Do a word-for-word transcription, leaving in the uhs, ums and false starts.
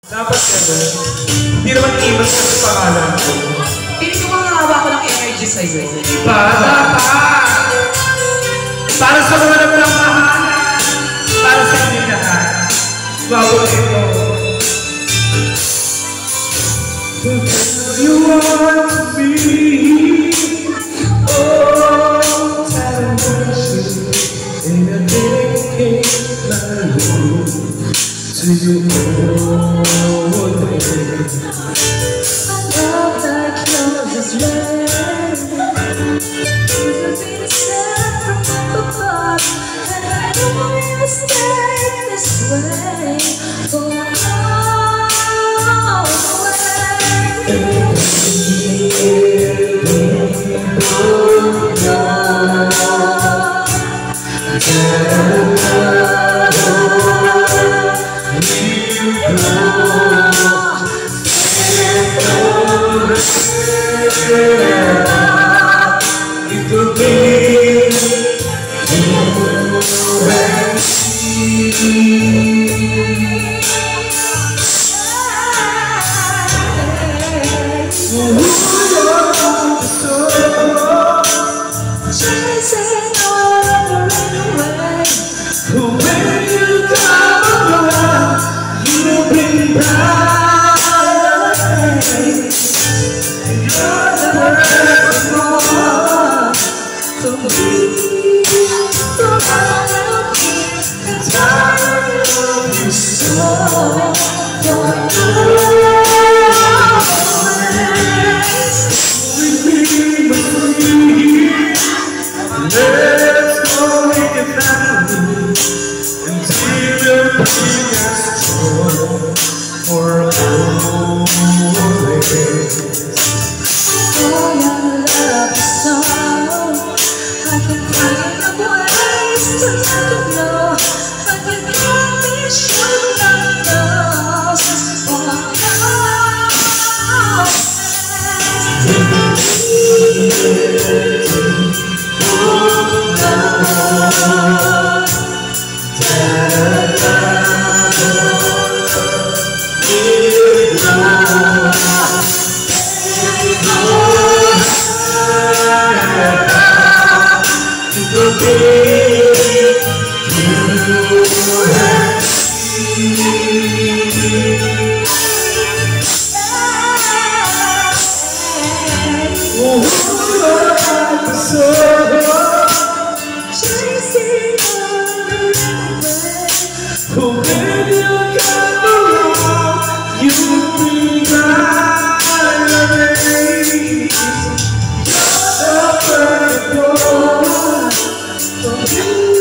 Dapat gano'n. Hindi naman imas ka sa pangalan ko. Hindi ko makakawa ko ng energy sa'yo. Diba? Dapat! Para sa mga nagmamahalan. Para sa hindi lahat. Bawal ito. You want to be oh, salvation in a dedicate my life to you all day. I love that closest way. You be the sun from up above, and I know you'll stay this way for all the way. It will be you and me. Chasing all the way. When you come around, you'll be bright. You're the perfect one for me. For I love you, And I love you so. With me, with me. Let's go make it family until the bring us joy for always. oh, your love is so. I can find a ways to let you know, but you can't be sure that knows for chasing all the way. When you come around, you'll be right away. You're the perfect one for me.